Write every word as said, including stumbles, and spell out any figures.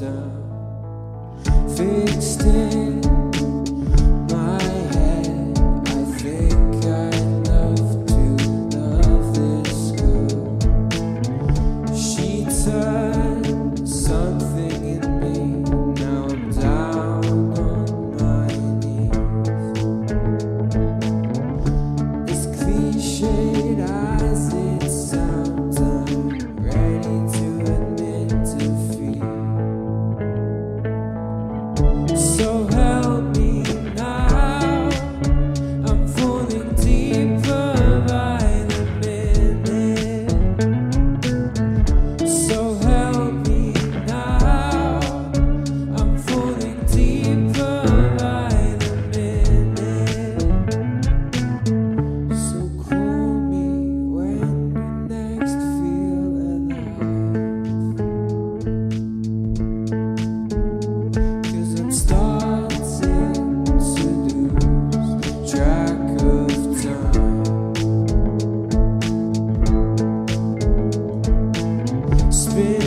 down, fixed in my head. I think I'd love to love this girl. She turned something in me. Now I'm down on my knees. As cliched as it sounds, I'm ready to admit defeat. So help me now, I'm falling deeper by the minute. So help me now, I'm falling deeper by the minute. So call me when you next feel alive, 'cause I'm starting to lose track of time. Spin